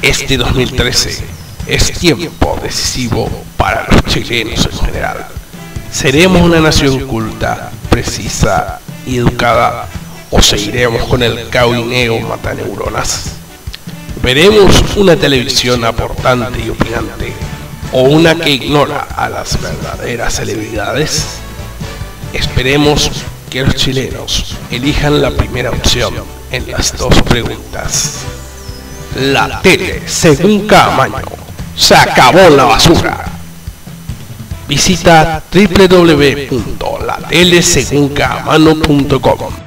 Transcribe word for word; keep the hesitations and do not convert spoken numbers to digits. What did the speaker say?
Este dos mil trece es tiempo decisivo para los chilenos en general. ¿Seremos una nación culta, precisa y educada, o seguiremos con el caoineo mataneuronas? ¿Veremos una televisión aportante y opinante, o una que ignora a las verdaderas celebridades? Esperemos que los chilenos elijan la primera opción en las dos preguntas. La tele según Caamaño. Se acabó la basura. Visita doble u doble u doble u punto la tele según caamaño punto com.